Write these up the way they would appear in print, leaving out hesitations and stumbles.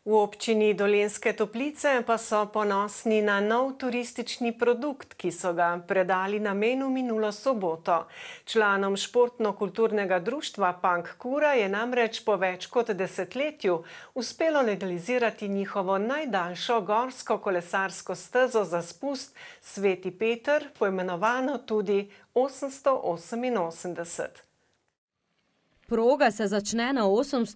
V občini Dolenjske Toplice pa so ponosni na nov turistični produkt, ki so ga predali namenu minulo soboto. Članom športno-kulturnega društva Pank-Kura je namreč po več kot desetletju uspelo legalizirati njihovo najdaljšo gorsko kolesarsko stezo za spust Sveti Peter, poimenovano tudi 888. Proga se začne na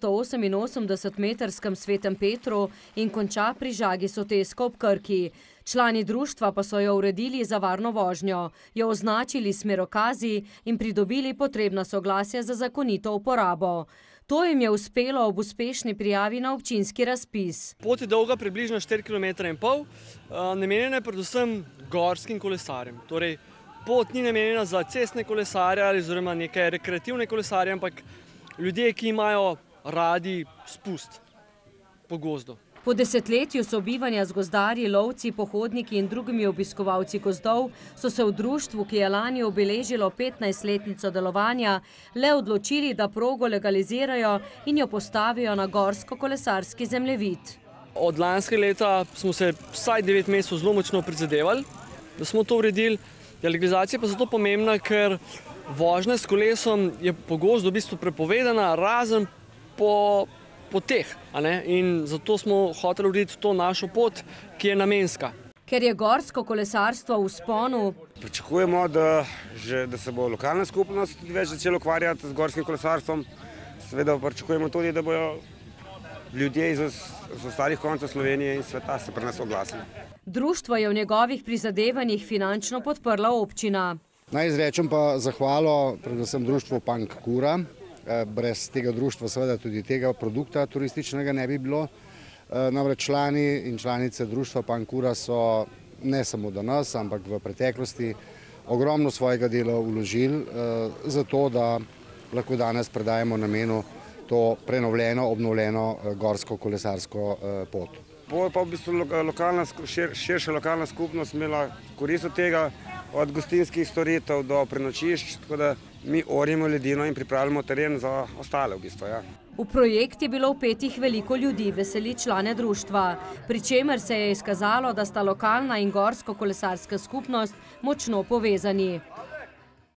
888-metrskem Svetem Petru in konča pri Žagi Sotesko ob Krki. Člani društva pa so jo uredili za varno vožnjo, jo označili smerokazi in pridobili potrebna soglasja za zakonito uporabo. To jim je uspelo ob uspešni prijavi na občinski razpis. Pot je dolga približno 4,5 km, namenjena je predvsem gorskim kolesarjem. Torej, pot ni namenjena za cestne kolesarje ali oziroma neke rekreativne kolesarje, ampak ljudje, ki imajo radi spust po gozdu. Po desetletju sobivanja z gozdarji, lovci, pohodniki in drugimi obiskovalci gozdov so se v društvu, ki je lani obeležilo 15-letnico delovanja, le odločili, da progo legalizirajo in jo postavijo na gorsko-kolesarski zemljevid. Od lanskega leta smo se vsaj 9 mesecev zelo močno prizadevali, da smo to uredili. Legalizacija pa je zato pomembna, ker vožnja s kolesom je po gozdu v bistvu prepovedana, razen po poteh. In zato smo hoteli urediti to našo pot, ki je namenska. Ker je gorsko kolesarstvo v vzponu, pričakujemo, da se bo lokalna skupnost tudi več začela ukvarjati z gorskim kolesarstvom. Seveda pričakujemo tudi, da bodo ljudje iz ostalih koncev Slovenije in sveta se pri nas oglasili. Društvo je v njegovih prizadevanjih finančno podprla občina. Naj izrečem pa zahvalo predvsem društvu Pank-Kura. Brez tega društva seveda tudi tega produkta turističnega ne bi bilo. Namreč člani in članice društva Pank-Kura so ne samo danes, ampak v preteklosti ogromno svojega dela vložili za to, da lahko danes predajemo namenu to prenovljeno, obnovljeno gorsko kolesarsko pot. Bo pa v bistvu širša lokalna skupnost imela korist od tega, od gostinskih storitev do prenočišč, tako da mi orjemo ledino in pripravljamo teren za ostale v bistvu. V projekt je bilo vpetih veliko ljudi, veseli člane društva, pri čemer se je izkazalo, da sta lokalna in gorsko kolesarska skupnost močno povezani.